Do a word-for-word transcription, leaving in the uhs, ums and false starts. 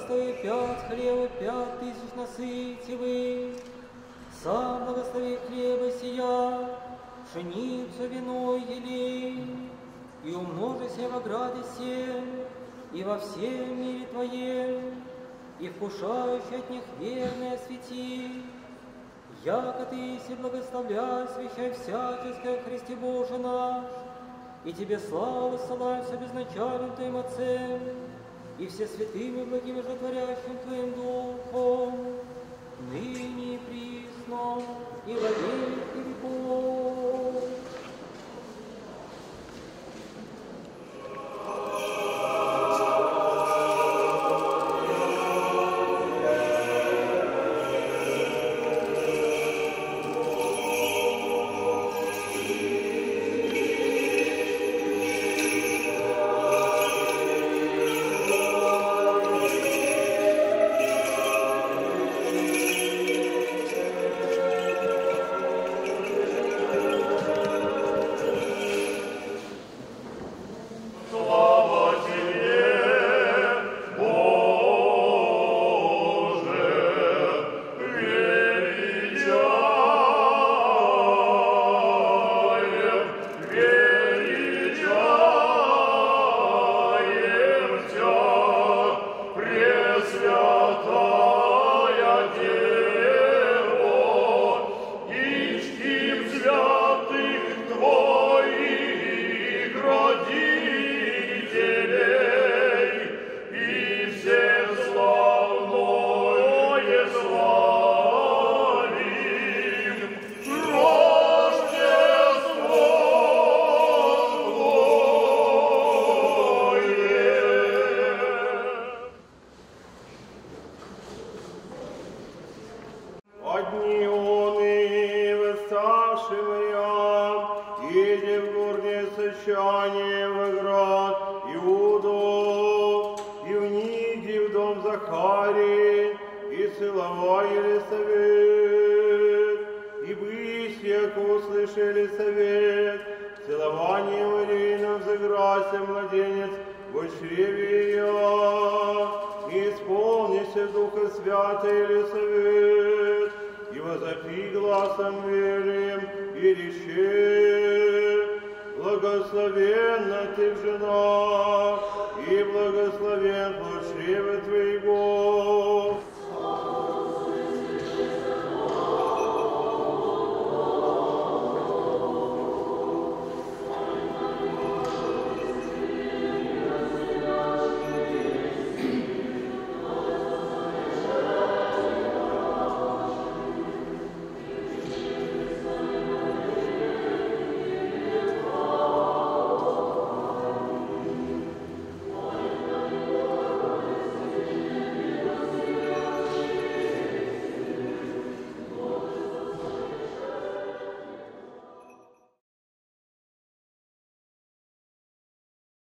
благослови пять хлеба, пять тысяч насытивых. Сам благослови хлеба сия, пшеницу, вино и елей, и умножися в ограде всем, и во всем мире Твоем, и вкушающий от них верное свети. Яко Ты си благословляй, свящай всяческое Христе Боже наш, и Тебе славу высылай все безначальным Твоим Отцем, и все святыми благими житворящим Твоим Духом, ныне и присно, и во веки веков. Благословенна Ты в женах,